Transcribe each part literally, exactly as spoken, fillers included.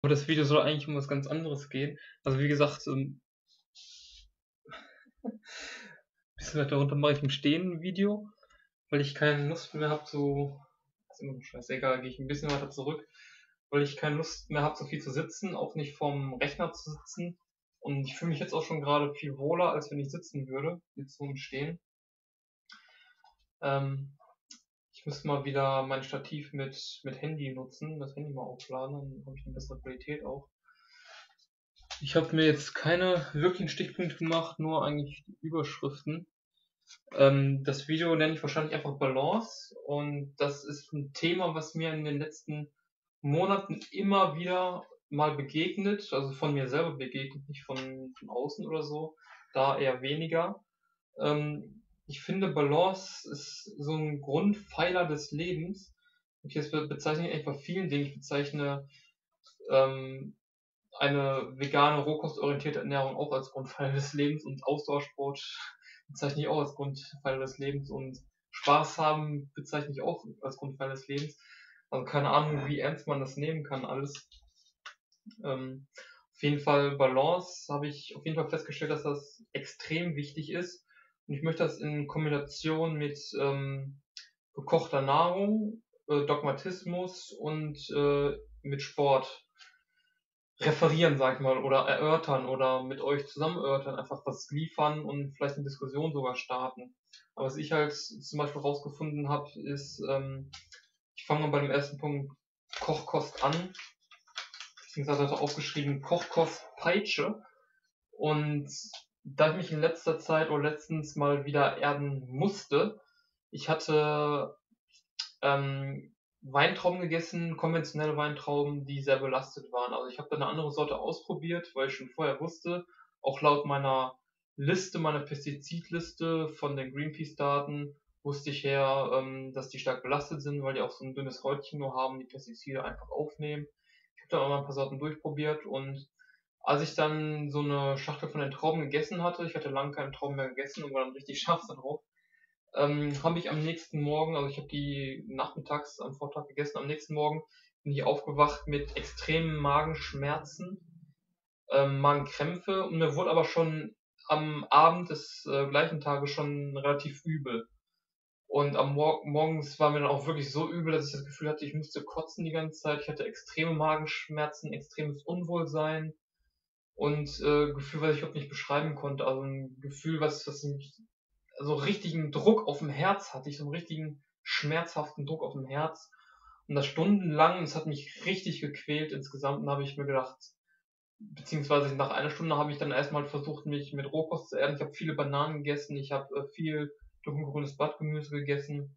Aber das Video soll eigentlich um was ganz anderes gehen. Also wie gesagt, ähm, bisschen weiter runter mache ich im Stehen ein Video, weil ich keine Lust mehr habe, so, ist immer so scheißegal, gehe ich ein bisschen weiter zurück, weil ich keine Lust mehr habe, so viel zu sitzen, auch nicht vorm Rechner zu sitzen. Und ich fühle mich jetzt auch schon gerade viel wohler, als wenn ich sitzen würde, jetzt so im Stehen. Ähm, ich müsste mal wieder mein Stativ mit, mit Handy nutzen, das Handy mal aufladen, dann habe ich eine bessere Qualität auch. Ich habe mir jetzt keine wirklichen Stichpunkte gemacht, nur eigentlich die Überschriften. Ähm, das Video nenne ich wahrscheinlich einfach Balance, und das ist ein Thema, was mir in den letzten Monaten immer wieder mal begegnet, also von mir selber begegnet, nicht von, von außen oder so, da eher weniger. Ähm, ich finde, Balance ist so ein Grundpfeiler des Lebens. Und jetzt bezeichne ich eigentlich bei vielen Dingen. Ich bezeichne ähm, eine vegane, rohkostorientierte Ernährung auch als Grundpfeiler des Lebens, und Ausdauersport bezeichne ich auch als Grundpfeiler des Lebens, und Spaß haben bezeichne ich auch als Grundpfeiler des Lebens. Also keine Ahnung, wie ernst man das nehmen kann, alles. Ähm, auf jeden Fall Balance habe ich auf jeden Fall festgestellt, dass das extrem wichtig ist. Und ich möchte das in Kombination mit ähm, gekochter Nahrung, äh, Dogmatismus und äh, mit Sport referieren, sag ich mal, oder erörtern oder mit euch zusammen erörtern, einfach was liefern und vielleicht eine Diskussion sogar starten. Aber was ich halt zum Beispiel rausgefunden habe, ist, ähm, ich fange mal bei dem ersten Punkt Kochkost an, beziehungsweise hatte aufgeschrieben Kochkost Peitsche. Und da ich mich in letzter Zeit oder letztens mal wieder erden musste, ich hatte ähm, Weintrauben gegessen, konventionelle Weintrauben, die sehr belastet waren. Also ich habe da eine andere Sorte ausprobiert, weil ich schon vorher wusste, auch laut meiner Liste, meiner Pestizidliste von den Greenpeace-Daten, wusste ich her, ähm, dass die stark belastet sind, weil die auch so ein dünnes Häutchen nur haben, die Pestizide einfach aufnehmen. Ich habe da auch mal ein paar Sorten durchprobiert, und als ich dann so eine Schachtel von den Trauben gegessen hatte, ich hatte lange keine Trauben mehr gegessen und war dann richtig scharf darauf, ähm, habe ich am nächsten Morgen, also ich habe die nachmittags am Vortag gegessen, am nächsten Morgen bin ich aufgewacht mit extremen Magenschmerzen, ähm, Magenkrämpfe, und mir wurde aber schon am Abend des äh, gleichen Tages schon relativ übel. Und am Mor morgens war mir dann auch wirklich so übel, dass ich das Gefühl hatte, ich müsste kotzen die ganze Zeit. Ich hatte extreme Magenschmerzen, extremes Unwohlsein und äh, Gefühl, was ich überhaupt nicht beschreiben konnte. Also ein Gefühl, was, was mich so richtigen Druck auf dem Herz hatte, ich so einen richtigen schmerzhaften Druck auf dem Herz. Und das stundenlang, es hat mich richtig gequält insgesamt, und da habe ich mir gedacht, beziehungsweise nach einer Stunde habe ich dann erstmal versucht, mich mit Rohkost zu erden. Ich habe viele Bananen gegessen, ich habe äh, viel dunkelgrünes Blattgemüse gegessen.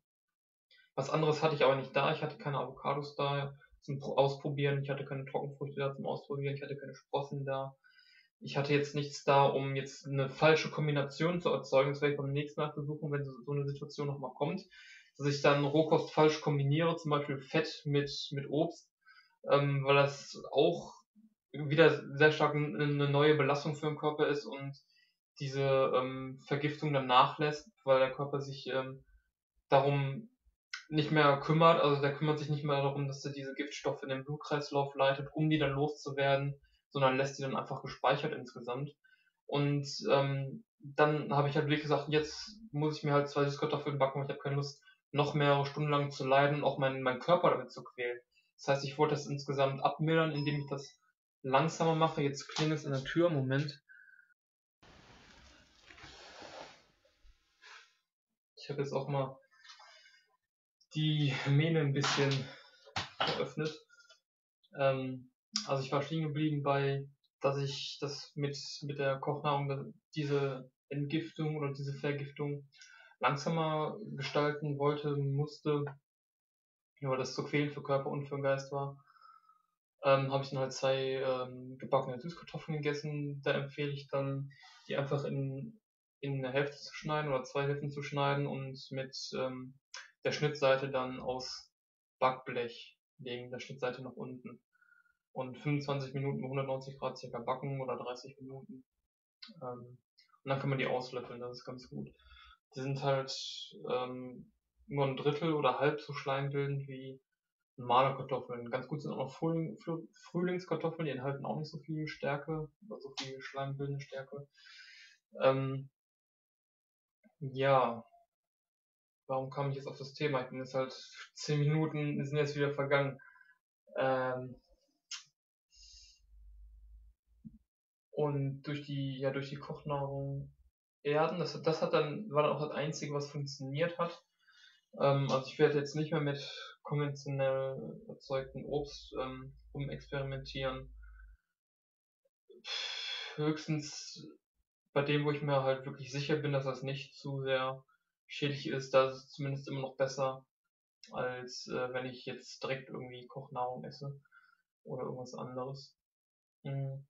Was anderes hatte ich aber nicht da. Ich hatte keine Avocados da zum Ausprobieren, ich hatte keine Trockenfrüchte da zum Ausprobieren, ich hatte keine Sprossen da. Ich hatte jetzt nichts da, um jetzt eine falsche Kombination zu erzeugen. Das werde ich beim nächsten Mal versuchen, wenn so so eine Situation nochmal kommt, dass ich dann Rohkost falsch kombiniere, zum Beispiel Fett mit, mit Obst, ähm, weil das auch wieder sehr stark eine neue Belastung für den Körper ist und diese ähm, Vergiftung dann nachlässt, weil der Körper sich ähm, darum nicht mehr kümmert, also der kümmert sich nicht mehr darum, dass er diese Giftstoffe in den Blutkreislauf leitet, um die dann loszuwerden, sondern lässt die dann einfach gespeichert insgesamt. Und ähm, dann habe ich halt wirklich gesagt, jetzt muss ich mir halt zwei Süßkartoffeln backen, weil ich habe keine Lust, noch mehrere Stunden lang zu leiden und auch meinen, meinen Körper damit zu quälen. Das heißt, ich wollte das insgesamt abmildern, indem ich das langsamer mache. Jetzt klingelt es an der Tür, Moment. Ich habe jetzt auch mal die Mähne ein bisschen geöffnet. Ähm, also ich war stehen geblieben bei, dass ich das mit, mit der Kochnahrung, diese Entgiftung oder diese Vergiftung langsamer gestalten wollte, musste, weil das zu quälend für Körper und für den Geist war. Ähm, habe ich dann halt zwei ähm, gebackene Süßkartoffeln gegessen. Da empfehle ich dann, die einfach in, in eine Hälfte zu schneiden oder zwei Hälften zu schneiden und mit ähm, der Schnittseite dann aus Backblech legen, der Schnittseite nach unten. Und fünfundzwanzig Minuten bei hundertneunzig Grad circa backen oder dreißig Minuten. Ähm, und dann kann man die auslöffeln, das ist ganz gut. Die sind halt ähm, nur ein Drittel oder halb so schleimbildend wie normale Kartoffeln. Ganz gut sind auch noch Frühling, Früh- Frühlingskartoffeln, die enthalten auch nicht so viel Stärke, oder so viel schleimbildende Stärke. Ähm, ja, warum kam ich jetzt auf das Thema? Ich bin jetzt halt zehn Minuten sind jetzt wieder vergangen. Ähm, und durch die, ja, durch die Kochnahrung erden, das, das hat dann, war dann auch das Einzige, was funktioniert hat. Ähm, also ich werde jetzt nicht mehr mit konventionell erzeugtem Obst ähm, rumexperimentieren. Höchstens bei dem, wo ich mir halt wirklich sicher bin, dass das nicht zu sehr schädlich ist, da ist es zumindest immer noch besser, als äh, wenn ich jetzt direkt irgendwie Kochnahrung esse oder irgendwas anderes. Mhm.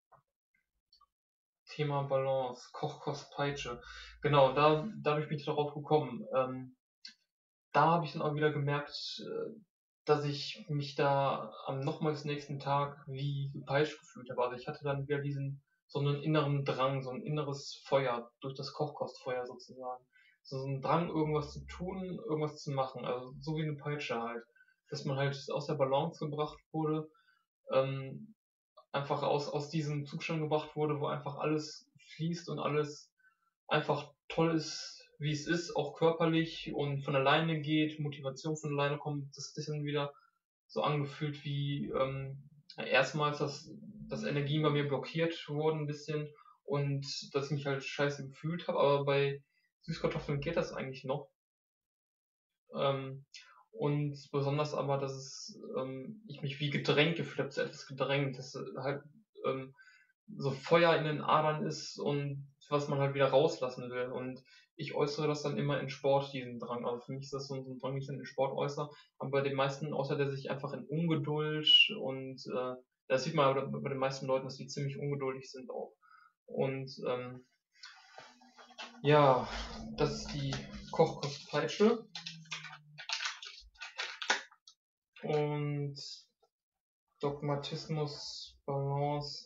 Thema Balance, Kochkost Peitsche. Genau, da, dadurch bin ich darauf gekommen. Ähm, da habe ich dann auch wieder gemerkt, äh, dass ich mich da am nochmals nächsten Tag wie gepeitscht gefühlt habe. Also ich hatte dann wieder diesen, so einen inneren Drang, so ein inneres Feuer, durch das Kochkostfeuer sozusagen. So ein Drang, irgendwas zu tun, irgendwas zu machen. Also so wie eine Peitsche halt. Dass man halt aus der Balance gebracht wurde, ähm, einfach aus, aus diesem Zustand gebracht wurde, wo einfach alles fließt und alles einfach toll ist, wie es ist, auch körperlich und von alleine geht, Motivation von alleine kommt, das ist dann wieder so angefühlt wie ähm, erstmals, dass, dass Energien bei mir blockiert wurden ein bisschen und dass ich mich halt scheiße gefühlt habe, aber bei Süßkartoffeln geht das eigentlich noch. Ähm, und besonders aber, dass es, ähm, ich mich wie gedrängt gefühlt habe, zu etwas gedrängt, dass äh, halt ähm, so Feuer in den Adern ist und was man halt wieder rauslassen will. Und ich äußere das dann immer in Sport, diesen Drang. Also für mich ist das so ein Drang, den ich dann in Sport äußere. Aber bei den meisten äußert er sich einfach in Ungeduld und äh, das sieht man aber bei den meisten Leuten, dass die ziemlich ungeduldig sind auch. Und ähm, ja, das ist die Kochkostpeitsche. Und Dogmatismus, Balance.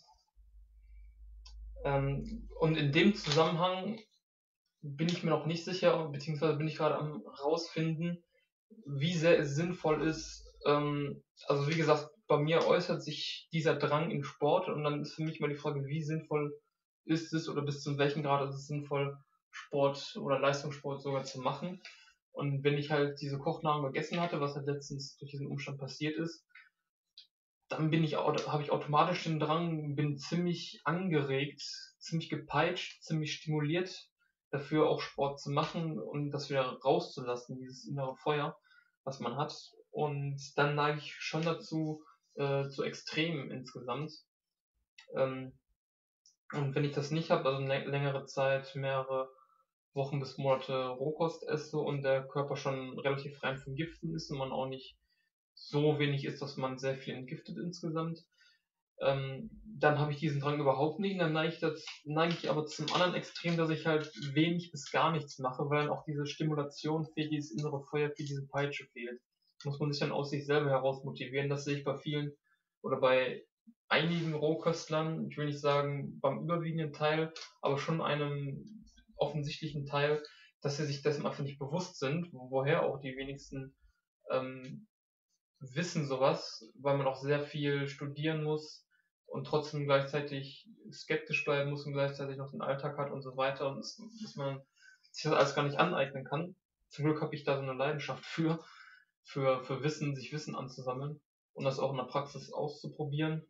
Ähm, und in dem Zusammenhang bin ich mir noch nicht sicher, beziehungsweise bin ich gerade am rausfinden, wie sehr es sinnvoll ist. Ähm, also wie gesagt, bei mir äußert sich dieser Drang im Sport und dann ist für mich mal die Frage, wie sinnvoll ist es oder bis zu welchem Grad ist es sinnvoll, Sport oder Leistungssport sogar zu machen. Und wenn ich halt diese Kochnahrung gegessen hatte, was halt letztens durch diesen Umstand passiert ist, dann bin ich, habe ich automatisch den Drang, bin ziemlich angeregt, ziemlich gepeitscht, ziemlich stimuliert dafür auch Sport zu machen und das wieder rauszulassen, dieses innere Feuer, was man hat. Und dann neige ich schon dazu, äh, zu Extremen insgesamt. Ähm, und wenn ich das nicht habe, also eine längere Zeit, mehrere Wochen bis Monate Rohkost esse und der Körper schon relativ rein von Giften ist und man auch nicht so wenig ist, dass man sehr viel entgiftet insgesamt, ähm, dann habe ich diesen Drang überhaupt nicht. Und dann neige ich, das, neige ich aber zum anderen Extrem, dass ich halt wenig bis gar nichts mache, weil dann auch diese Stimulation fehlt, dieses innere Feuer fehlt, diese Peitsche fehlt. Muss man sich dann aus sich selber heraus motivieren. Das sehe ich bei vielen oder bei einigen Rohköstlern, ich will nicht sagen beim überwiegenden Teil, aber schon einem offensichtlichen Teil, dass sie sich dessen einfach nicht bewusst sind, woher auch die wenigsten ähm, wissen sowas, weil man auch sehr viel studieren muss und trotzdem gleichzeitig skeptisch bleiben muss und gleichzeitig noch den Alltag hat und so weiter und dass, dass man sich das alles gar nicht aneignen kann. Zum Glück habe ich da so eine Leidenschaft für, für, für Wissen, sich Wissen anzusammeln und das auch in der Praxis auszuprobieren.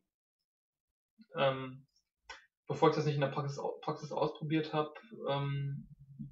Ähm, bevor ich das nicht in der Praxis, Praxis ausprobiert habe, ähm,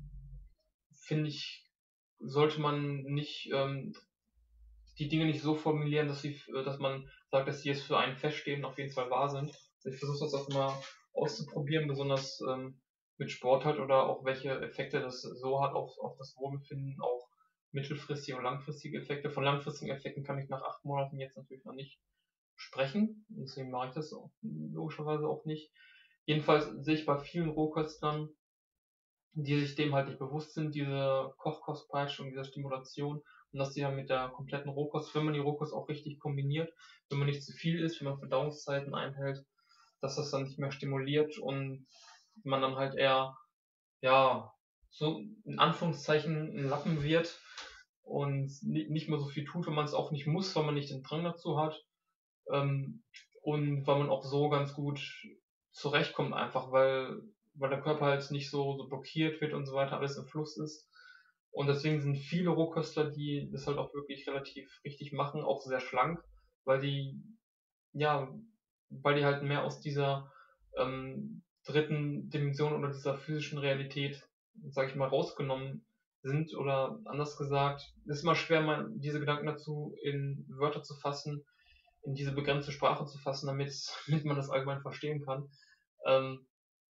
finde ich, sollte man nicht ähm, die Dinge nicht so formulieren, dass sie, dass man sagt, dass die jetzt für einen feststehen, auf jeden Fall wahr sind. Also ich versuche das auch immer auszuprobieren, besonders ähm, mit Sport halt oder auch welche Effekte das so hat auf, auf das Wohlbefinden, auch mittelfristige und langfristige Effekte. Von langfristigen Effekten kann ich nach acht Monaten jetzt natürlich noch nicht sprechen, deswegen mache ich das auch, logischerweise auch nicht. Jedenfalls sehe ich bei vielen Rohköstlern, die sich dem halt nicht bewusst sind, diese Kochkostpeitsche und dieser Stimulation und dass die dann mit der kompletten Rohkost, wenn man die Rohkost auch richtig kombiniert, wenn man nicht zu viel isst, wenn man Verdauungszeiten einhält, dass das dann nicht mehr stimuliert und man dann halt eher, ja, so in Anführungszeichen ein Lappen wird und ni- nicht mehr so viel tut, wenn man es auch nicht muss, weil man nicht den Drang dazu hat, ähm, und weil man auch so ganz gut zurechtkommt einfach, weil, weil der Körper halt nicht so, so blockiert wird und so weiter, alles im Fluss ist. Und deswegen sind viele Rohköstler, die das halt auch wirklich relativ richtig machen, auch sehr schlank, weil die, ja, weil die halt mehr aus dieser ähm, dritten Dimension oder dieser physischen Realität, sag ich mal, rausgenommen sind. Oder anders gesagt, es ist immer schwer, mal diese Gedanken dazu in Wörter zu fassen, in diese begrenzte Sprache zu fassen, damit, damit man das allgemein verstehen kann. Ähm,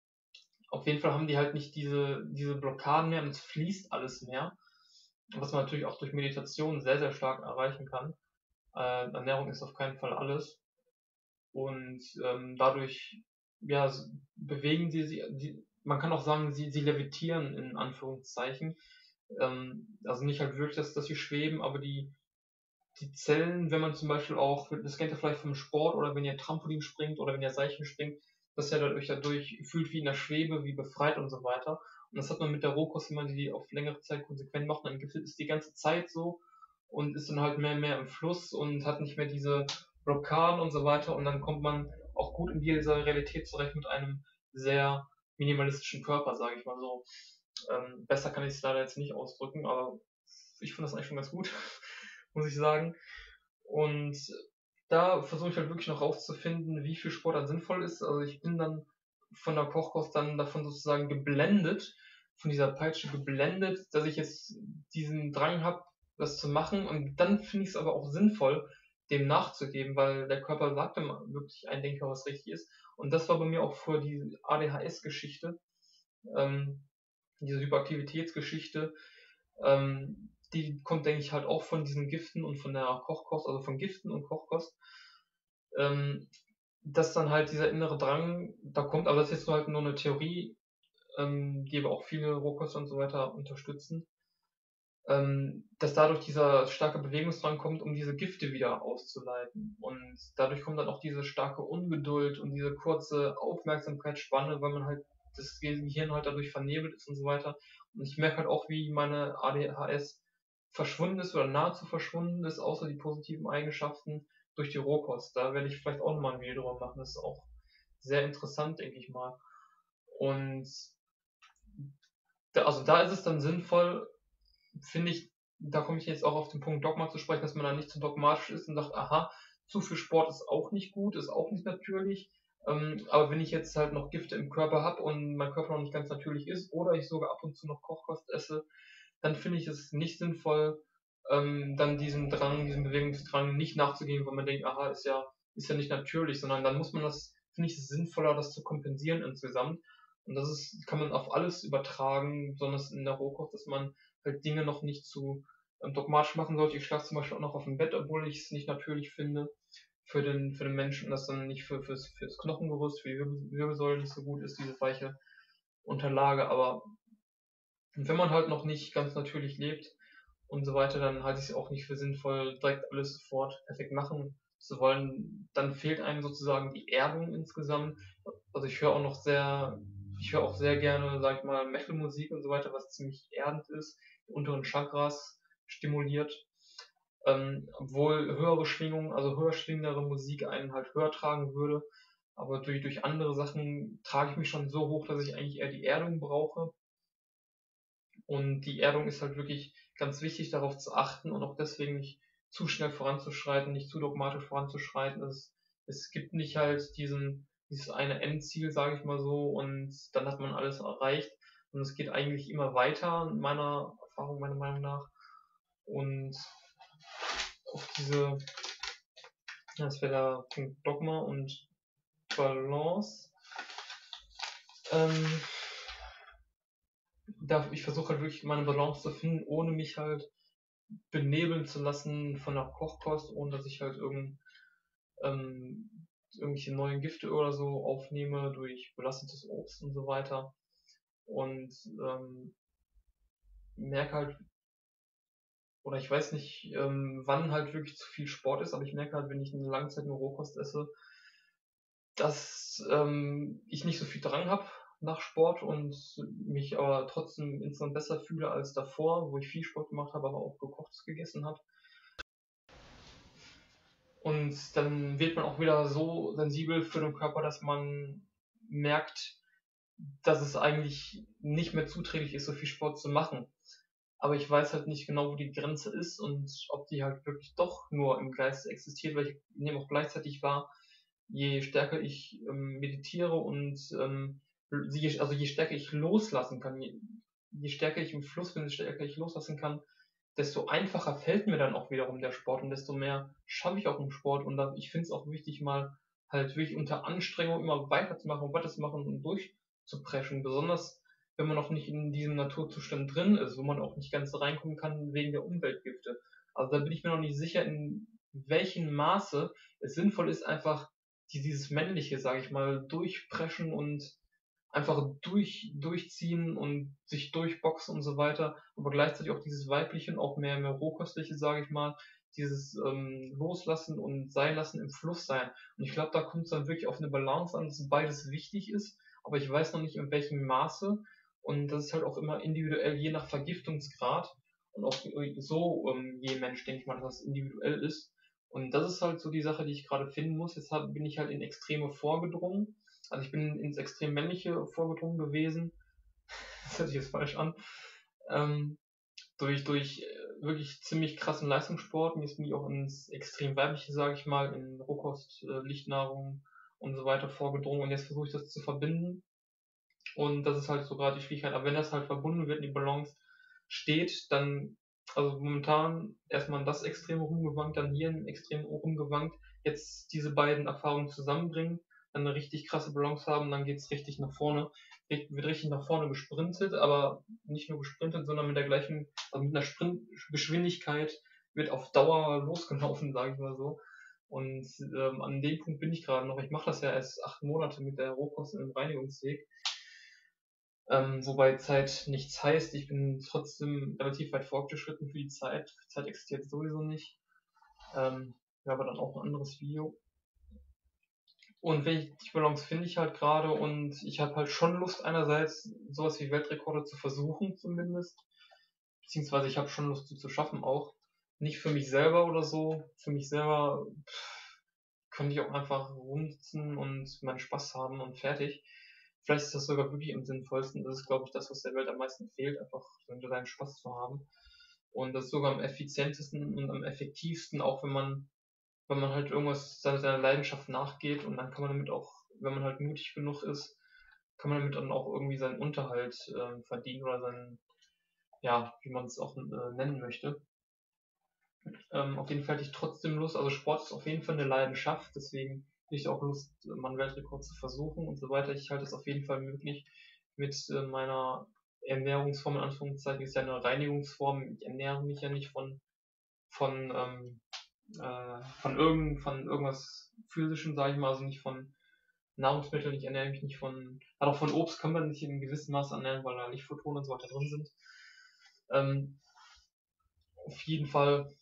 auf jeden Fall haben die halt nicht diese, diese Blockaden mehr und es fließt alles mehr, was man natürlich auch durch Meditation sehr, sehr stark erreichen kann. Äh, Ernährung ist auf keinen Fall alles. Und ähm, dadurch, ja, s- bewegen sie sich, die, man kann auch sagen, sie, sie levitieren in Anführungszeichen. Ähm, also nicht halt wirklich, dass, dass sie schweben, aber die, die Zellen, wenn man zum Beispiel auch, das kennt ihr vielleicht vom Sport oder wenn ihr Trampolin springt oder wenn ihr Seilchen springt, dass ihr dadurch, dadurch fühlt wie in der Schwebe, wie befreit und so weiter. Und das hat man mit der Rohkost, wenn man die auf längere Zeit konsequent macht, dann gibt es die ganze Zeit so und ist dann halt mehr und mehr im Fluss und hat nicht mehr diese Blockaden und so weiter und dann kommt man auch gut in dieser Realität zurecht mit einem sehr minimalistischen Körper, sage ich mal so. Ähm, besser kann ich es leider jetzt nicht ausdrücken, aber ich finde das eigentlich schon ganz gut, muss ich sagen. Und da versuche ich halt wirklich noch rauszufinden, wie viel Sport dann sinnvoll ist. Also ich bin dann von der Kochkost dann davon sozusagen geblendet, von dieser Peitsche geblendet, dass ich jetzt diesen Drang habe, das zu machen. Und dann finde ich es aber auch sinnvoll, dem nachzugeben, weil der Körper sagt immer wirklich ein Denker, was richtig ist. Und das war bei mir auch vor die A D H S-Geschichte, ähm, diese Hyperaktivitätsgeschichte, ähm, die kommt, denke ich, halt auch von diesen Giften und von der Kochkost, also von Giften und Kochkost, ähm, dass dann halt dieser innere Drang da kommt, aber das ist jetzt nur halt nur eine Theorie, ähm, die aber auch viele Rohkost und so weiter unterstützen, ähm, dass dadurch dieser starke Bewegungsdrang kommt, um diese Gifte wieder auszuleiten. Und dadurch kommt dann auch diese starke Ungeduld und diese kurze Aufmerksamkeitsspanne, weil man halt das Gehirn halt dadurch vernebelt ist und so weiter. Und ich merke halt auch, wie meine A D H S verschwunden ist oder nahezu verschwunden ist, außer die positiven Eigenschaften durch die Rohkost. Da werde ich vielleicht auch nochmal ein Video drüber machen. Das ist auch sehr interessant, denke ich mal. Und da, also da ist es dann sinnvoll, finde ich, da komme ich jetzt auch auf den Punkt Dogma zu sprechen, dass man da nicht zu dogmatisch ist und sagt, aha, zu viel Sport ist auch nicht gut, ist auch nicht natürlich. Ähm, aber wenn ich jetzt halt noch Gifte im Körper habe und mein Körper noch nicht ganz natürlich ist oder ich sogar ab und zu noch Kochkost esse, dann finde ich es nicht sinnvoll, ähm, dann diesem Drang, diesem Bewegungsdrang nicht nachzugehen, weil man denkt, aha, ist ja, ist ja nicht natürlich, sondern dann muss man das, finde ich es sinnvoller, das zu kompensieren insgesamt. Und das ist, kann man auf alles übertragen, besonders in der Rohkost, dass man halt Dinge noch nicht zu ähm, dogmatisch machen sollte. Ich schlafe zum Beispiel auch noch auf dem Bett, obwohl ich es nicht natürlich finde für den, für den Menschen und das dann nicht für, fürs, fürs Knochengerüst, für die Wirbel, Wirbelsäule nicht so gut ist, diese weiche Unterlage. Aber wenn man halt noch nicht ganz natürlich lebt und so weiter, dann halte ich es auch nicht für sinnvoll, direkt alles sofort perfekt machen zu wollen. Dann fehlt einem sozusagen die Erdung insgesamt. Also ich höre auch noch sehr, ich höre auch sehr gerne, sag ich mal, Metal-Musik und so weiter, was ziemlich erdend ist, die unteren Chakras stimuliert. Ähm, obwohl höhere Schwingungen, also höher schwingendere Musik einen halt höher tragen würde. Aber durch, durch andere Sachen trage ich mich schon so hoch, dass ich eigentlich eher die Erdung brauche. Und die Erdung ist halt wirklich ganz wichtig, darauf zu achten und auch deswegen nicht zu schnell voranzuschreiten, nicht zu dogmatisch voranzuschreiten. Es, es gibt nicht halt diesen, dieses eine Endziel, sage ich mal so, und dann hat man alles erreicht. Und es geht eigentlich immer weiter, meiner Erfahrung, meiner Meinung nach. Und auf diese, das wäre der Punkt Dogma und Balance. Ähm, da, ich versuche halt wirklich meine Balance zu finden, ohne mich halt benebeln zu lassen von der Kochkost, ohne dass ich halt irgend, ähm, irgendwelche neuen Gifte oder so aufnehme durch belastetes Obst und so weiter. Und ähm, merke halt, oder ich weiß nicht, ähm, wann halt wirklich zu viel Sport ist, aber ich merke halt, wenn ich eine lange Zeit nur Rohkost esse, dass ähm, ich nicht so viel Drang habe, nach Sport und mich aber trotzdem insgesamt besser fühle als davor, wo ich viel Sport gemacht habe, aber auch gekochtes gegessen habe. Und dann wird man auch wieder so sensibel für den Körper, dass man merkt, dass es eigentlich nicht mehr zuträglich ist, so viel Sport zu machen. Aber ich weiß halt nicht genau, wo die Grenze ist und ob die halt wirklich doch nur im Geist existiert, weil ich nehme auch gleichzeitig wahr, je stärker ich ähm, meditiere und ähm, je, also je stärker ich loslassen kann, je, je stärker ich im Fluss bin, je stärker ich loslassen kann, desto einfacher fällt mir dann auch wiederum der Sport und desto mehr schaffe ich auch im Sport. Und dann, ich finde es auch wichtig, mal halt wirklich unter Anstrengung immer weiterzumachen und weiterzumachen und durchzupreschen. Besonders wenn man noch nicht in diesem Naturzustand drin ist, wo man auch nicht ganz reinkommen kann wegen der Umweltgifte. Also da bin ich mir noch nicht sicher, in welchem Maße es sinnvoll ist, einfach dieses männliche, sage ich mal, durchpreschen und einfach durch, durchziehen und sich durchboxen und so weiter, aber gleichzeitig auch dieses weibliche und auch mehr, mehr rohköstliche, sage ich mal, dieses ähm, Loslassen und Sein lassen im Fluss sein. Und ich glaube, da kommt es dann wirklich auf eine Balance an, dass beides wichtig ist, aber ich weiß noch nicht in welchem Maße und das ist halt auch immer individuell, je nach Vergiftungsgrad und auch so ähm, je Mensch, denke ich mal, dass das individuell ist. Und das ist halt so die Sache, die ich gerade finden muss. Jetzt hab, bin ich halt in Extreme vorgedrungen. Also ich bin ins extrem männliche vorgedrungen gewesen. Das hört sich jetzt falsch an. Ähm, durch durch äh, wirklich ziemlich krassen Leistungssport. Und jetzt bin ich auch ins extrem weibliche, sage ich mal, in Rohkost, äh, Lichtnahrung und so weiter vorgedrungen. Und jetzt versuche ich das zu verbinden. Und das ist halt so gerade die Schwierigkeit. Aber wenn das halt verbunden wird, die Balance steht, dann, also momentan erstmal in das Extreme rumgewankt, dann hier im Extrem rumgewankt, jetzt diese beiden Erfahrungen zusammenbringen, dann eine richtig krasse Balance haben, dann geht's richtig nach vorne, wird richtig nach vorne gesprintet, aber nicht nur gesprintet, sondern mit der gleichen, also mit einer Sprintgeschwindigkeit wird auf Dauer losgelaufen, sage ich mal so. Und ähm, an dem Punkt bin ich gerade noch. Ich mache das ja erst acht Monate mit der Rohkost im Reinigungsweg. Ähm, wobei Zeit nichts heißt. Ich bin trotzdem relativ weit fortgeschritten für die Zeit. Zeit existiert sowieso nicht. Ähm, ja, aber dann auch ein anderes Video. Und wenn ich die Balance finde ich halt gerade und ich habe halt schon Lust einerseits sowas wie Weltrekorde zu versuchen zumindest. Beziehungsweise ich habe schon Lust, die zu schaffen auch. Nicht für mich selber oder so. Für mich selber pff, könnte ich auch einfach rumsitzen und meinen Spaß haben und fertig. Vielleicht ist das sogar wirklich am sinnvollsten. Das ist, glaube ich, das, was der Welt am meisten fehlt, einfach seinen Spaß zu haben. Und das ist sogar am effizientesten und am effektivsten, auch wenn man, wenn man halt irgendwas seiner, seiner Leidenschaft nachgeht und dann kann man damit auch, wenn man halt mutig genug ist, kann man damit dann auch irgendwie seinen Unterhalt äh, verdienen oder seinen, ja, wie man es auch äh, nennen möchte. Ähm, auf jeden Fall hätte ich trotzdem Lust, also Sport ist auf jeden Fall eine Leidenschaft, deswegen hätte ich auch Lust, meinen Weltrekord zu versuchen und so weiter. Ich halte es auf jeden Fall möglich mit äh, meiner Ernährungsform, in Anführungszeichen, ist ja eine Reinigungsform. Ich ernähre mich ja nicht von, von, ähm, äh, von, irgend, von irgendwas Physischem, sage ich mal, also nicht von Nahrungsmitteln, ich ernähre mich nicht von, also auch von Obst kann man sich in gewissem Maß ernähren, weil da Lichtphotonen und so weiter drin sind. Ähm, auf jeden Fall.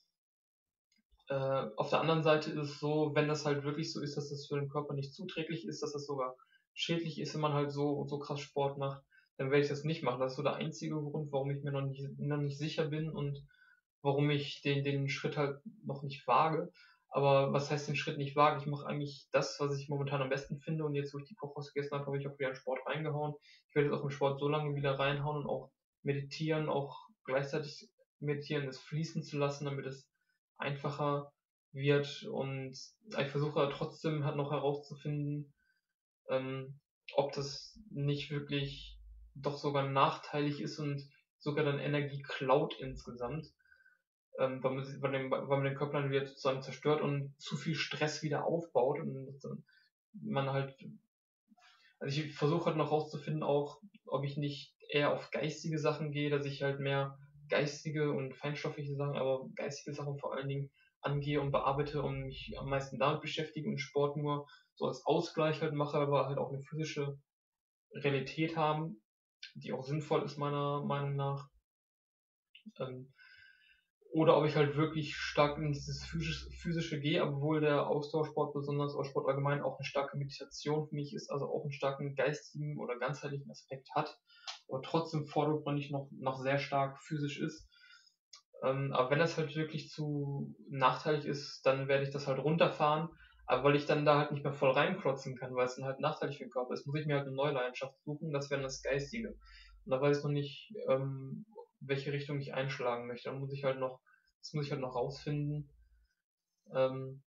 Äh, auf der anderen Seite ist es so, wenn das halt wirklich so ist, dass das für den Körper nicht zuträglich ist, dass das sogar schädlich ist, wenn man halt so so krass Sport macht, dann werde ich das nicht machen. Das ist so der einzige Grund, warum ich mir noch nicht, noch nicht sicher bin und warum ich den, den Schritt halt noch nicht wage. Aber was heißt den Schritt nicht wagen? Ich mache eigentlich das, was ich momentan am besten finde und jetzt, wo ich die Kochhaus gegessen habe, habe ich auch wieder in Sport reingehauen. Ich werde jetzt auch im Sport so lange wieder reinhauen und auch meditieren, auch gleichzeitig meditieren, das fließen zu lassen, damit es einfacher wird und ich versuche trotzdem halt noch herauszufinden, ähm, ob das nicht wirklich doch sogar nachteilig ist und sogar dann Energie klaut insgesamt, ähm, weil, man, weil, den, weil man den Körper dann wieder sozusagen zerstört und zu viel Stress wieder aufbaut und dann man halt, also ich versuche halt noch herauszufinden auch, ob ich nicht eher auf geistige Sachen gehe, dass ich halt mehr geistige und feinstoffliche Sachen, aber geistige Sachen vor allen Dingen angehe und bearbeite und mich am meisten damit beschäftige und Sport nur so als Ausgleich halt mache, aber halt auch eine physische Realität haben, die auch sinnvoll ist meiner Meinung nach. Ähm, oder ob ich halt wirklich stark in dieses physische, physische gehe, obwohl der Ausdauersport, besonders Aussport allgemein, auch eine starke Meditation für mich ist, also auch einen starken geistigen oder ganzheitlichen Aspekt hat, aber trotzdem vordergründig noch, noch sehr stark physisch ist. Ähm, aber wenn das halt wirklich zu nachteilig ist, dann werde ich das halt runterfahren. Aber weil ich dann da halt nicht mehr voll reinklotzen kann, weil es dann halt nachteilig für den Körper ist, muss ich mir halt eine neue Leidenschaft suchen, das wäre das Geistige. Und da weiß ich noch nicht, ähm, welche Richtung ich einschlagen möchte. Da muss ich halt noch, das muss ich halt noch rausfinden. Ähm,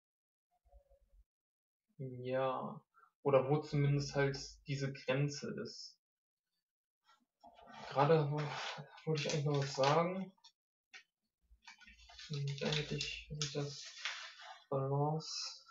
ja. Oder wo zumindest halt diese Grenze ist. Gerade wollte ich eigentlich noch was sagen. Da hätte ich, hätte ich das Balance.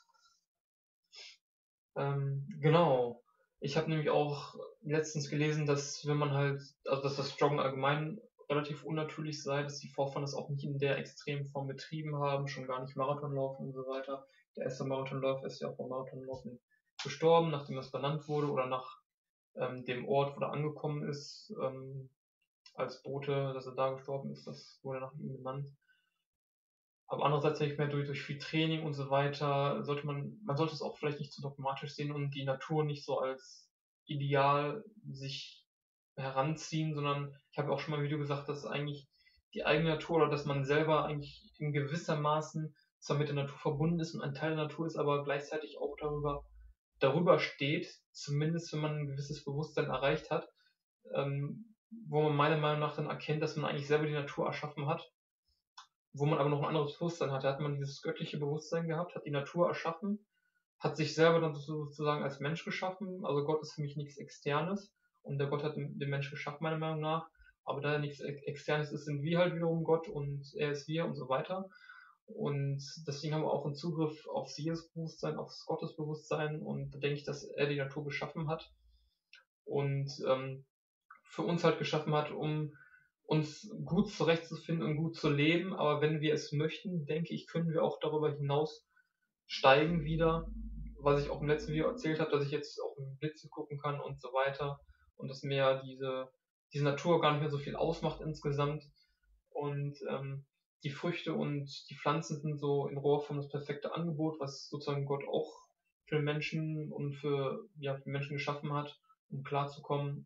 Ähm, genau. Ich habe nämlich auch letztens gelesen, dass wenn man halt, also dass das Joggen allgemein relativ unnatürlich sei, dass die Vorfahren das auch nicht in der extremen Form betrieben haben, schon gar nicht Marathonlaufen und so weiter. Der erste Marathonläufer ist ja auch beim Marathonlaufen gestorben, nachdem das benannt wurde oder nach ähm, dem Ort, wo er angekommen ist, ähm, als Bote, dass er da gestorben ist, das wurde nach ihm benannt. Aber andererseits denke ich mir, durch, durch viel Training und so weiter, sollte man, man sollte es auch vielleicht nicht zu dogmatisch sehen und die Natur nicht so als Ideal sich heranziehen, sondern ich habe auch schon mal im Video gesagt, dass eigentlich die eigene Natur oder dass man selber eigentlich in gewissermaßen zwar mit der Natur verbunden ist und ein Teil der Natur ist, aber gleichzeitig auch darüber, darüber steht, zumindest wenn man ein gewisses Bewusstsein erreicht hat, ähm, wo man meiner Meinung nach dann erkennt, dass man eigentlich selber die Natur erschaffen hat, wo man aber noch ein anderes Bewusstsein hat. Da hat man dieses göttliche Bewusstsein gehabt, hat die Natur erschaffen, hat sich selber dann sozusagen als Mensch geschaffen. Also Gott ist für mich nichts Externes und der Gott hat den Mensch geschaffen, meiner Meinung nach. Aber da er nichts Externes ist, sind wir halt wiederum Gott und er ist wir und so weiter. Und deswegen haben wir auch einen Zugriff aufs Jesus-Bewusstsein, aufs Gottesbewusstsein und da denke ich, dass er die Natur geschaffen hat und ähm, für uns halt geschaffen hat, um uns gut zurechtzufinden und gut zu leben. Aber wenn wir es möchten, denke ich, können wir auch darüber hinaus steigen wieder. Was ich auch im letzten Video erzählt habe, dass ich jetzt auf den Blitze gucken kann und so weiter. Und dass mir diese, diese Natur gar nicht mehr so viel ausmacht insgesamt. Und ähm, die Früchte und die Pflanzen sind so in Rohrform das perfekte Angebot, was sozusagen Gott auch für Menschen und für, ja, für Menschen geschaffen hat, um klarzukommen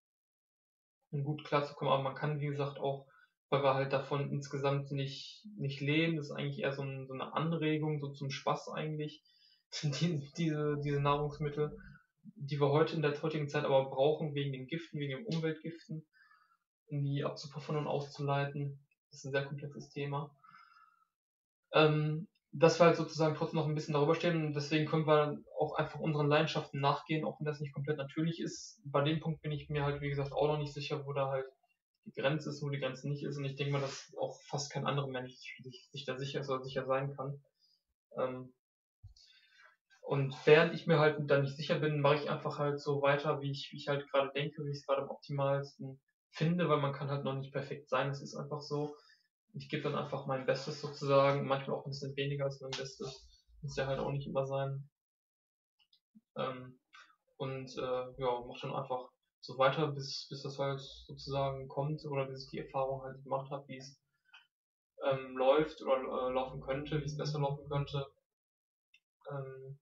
um gut klarzukommen. Aber man kann, wie gesagt, auch, weil wir halt davon insgesamt nicht, nicht leben, das ist eigentlich eher so, ein, so eine Anregung, so zum Spaß eigentlich, die, diese, diese Nahrungsmittel, die wir heute in der heutigen Zeit aber brauchen, wegen den Giften, wegen den Umweltgiften, um die abzupuffern und auszuleiten. Das ist ein sehr komplexes Thema. Ähm, dass wir halt sozusagen trotzdem noch ein bisschen darüber stehen und deswegen können wir auch einfach unseren Leidenschaften nachgehen, auch wenn das nicht komplett natürlich ist. Bei dem Punkt bin ich mir halt, wie gesagt, auch noch nicht sicher, wo da halt die Grenze ist, wo die Grenze nicht ist und ich denke mal, dass auch fast kein anderer Mensch sich, sich da sicher ist oder sicher sein kann. Ähm, und während ich mir halt da nicht sicher bin, mache ich einfach halt so weiter, wie ich, wie ich halt gerade denke, wie ich es gerade am optimalsten finde, weil man kann halt noch nicht perfekt sein, es ist einfach so. Ich gebe dann einfach mein Bestes sozusagen, manchmal auch ein bisschen weniger als mein Bestes. Muss ja halt auch nicht immer sein. Ähm, und äh, ja, mach dann einfach so weiter, bis, bis das halt sozusagen kommt oder bis ich die Erfahrung halt gemacht habe, wie es ähm, läuft oder äh, laufen könnte, wie es besser laufen könnte. Ähm,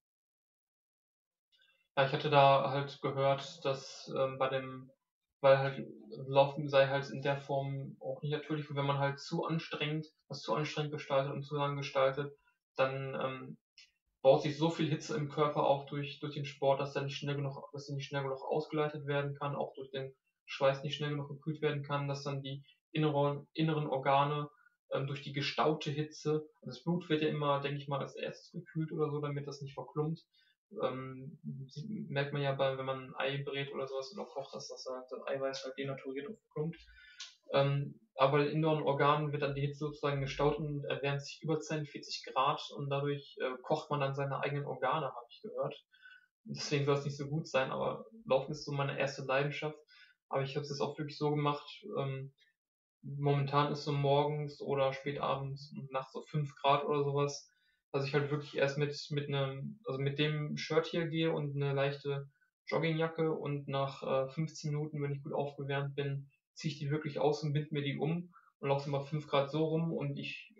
ja, ich hatte da halt gehört, dass ähm, bei dem, weil halt Laufen sei halt in der Form auch nicht natürlich, wenn man halt zu anstrengend, was zu anstrengend gestaltet und zu lang gestaltet, dann ähm, baut sich so viel Hitze im Körper auf durch, durch den Sport, dass er nicht schnell genug, dass er nicht schnell genug ausgeleitet werden kann, auch durch den Schweiß nicht schnell genug gekühlt werden kann, dass dann die inneren, inneren Organe ähm, durch die gestaute Hitze, das Blut wird ja immer, denke ich mal, als erstes gekühlt oder so, damit das nicht verklumpt. Ähm, merkt man ja bei, wenn man ein Ei brät oder sowas oder kocht, dass das, halt, das Eiweiß halt denaturiert und verklumpt. Ähm, aber in inneren Organen wird dann die Hitze sozusagen gestaut und erwärmt sich über zweiundvierzig Grad und dadurch äh, kocht man dann seine eigenen Organe, habe ich gehört. Deswegen soll es nicht so gut sein, aber Laufen ist so meine erste Leidenschaft. Aber ich habe es jetzt auch wirklich so gemacht. Ähm, momentan ist so morgens oder spät abends und nachts so fünf Grad oder sowas, dass ich halt wirklich erst mit, mit einem, also mit dem Shirt hier gehe und eine leichte Joggingjacke und nach äh, fünfzehn Minuten, wenn ich gut aufgewärmt bin, ziehe ich die wirklich aus und bind mir die um und laufe immer fünf Grad so rum und ich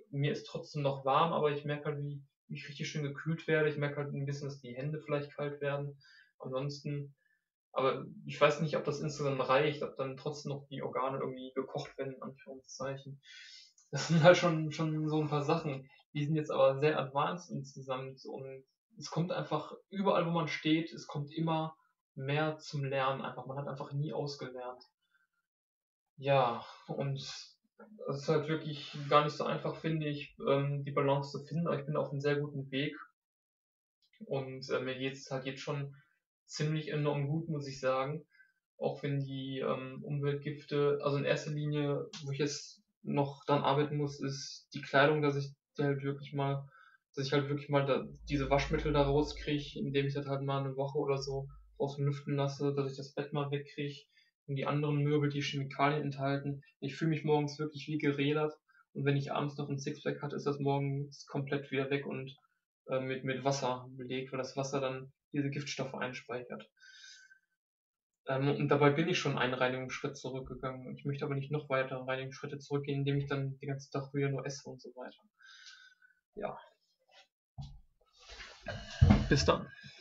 mir ist trotzdem noch warm, aber ich merke halt, wie, wie ich richtig schön gekühlt werde. Ich merke halt ein bisschen, dass die Hände vielleicht kalt werden. Ansonsten, aber ich weiß nicht, ob das insgesamt reicht, ob dann trotzdem noch die Organe irgendwie gekocht werden, in Anführungszeichen. Das sind halt schon, schon so ein paar Sachen. Die sind jetzt aber sehr advanced insgesamt und es kommt einfach überall, wo man steht, es kommt immer mehr zum Lernen einfach. Man hat einfach nie ausgelernt. Ja, und es ist halt wirklich gar nicht so einfach, finde ich, ähm, die Balance zu finden, aber ich bin auf einem sehr guten Weg und äh, mir geht es halt jetzt schon ziemlich enorm gut, muss ich sagen. Auch wenn die ähm, Umweltgifte, also in erster Linie, wo ich jetzt noch dran arbeiten muss, ist die Kleidung, dass ich die halt wirklich mal, dass ich halt wirklich mal da, diese Waschmittel da rauskriege, indem ich das halt mal eine Woche oder so draußen lüften lasse, dass ich das Bett mal wegkriege und die anderen Möbel, die Chemikalien enthalten. Ich fühle mich morgens wirklich wie gerädert und wenn ich abends noch ein Sixpack hatte, ist das morgens komplett wieder weg und äh, mit, mit Wasser belegt, weil das Wasser dann diese Giftstoffe einspeichert. Ähm, und dabei bin ich schon einen Reinigungsschritt zurückgegangen. Ich möchte aber nicht noch weitere Reinigungsschritte zurückgehen, indem ich dann den ganzen Tag wieder nur esse und so weiter. Ja. Bis dann.